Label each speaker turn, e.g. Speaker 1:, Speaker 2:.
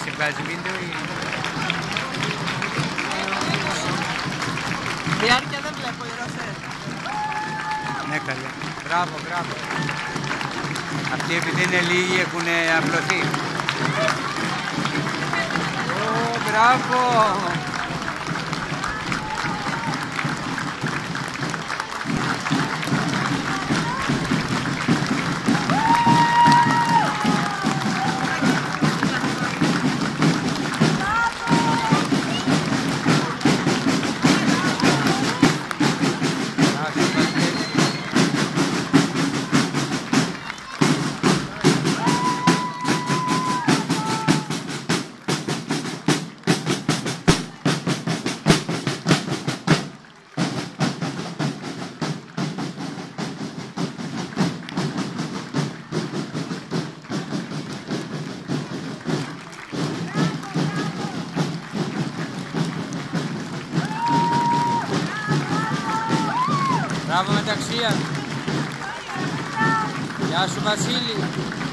Speaker 1: εσύ βγάζει βίντεο ή...
Speaker 2: Διάρκεια δεν βλέπω, η Ρώσε.
Speaker 1: Ναι, καλέ. Μπράβο, μπράβο. Αυτοί επειδή είναι λίγοι έχουν απλωθεί. Ω, μπράβο. Μπράβο Μεταξία. Γεια σου Βασίλη.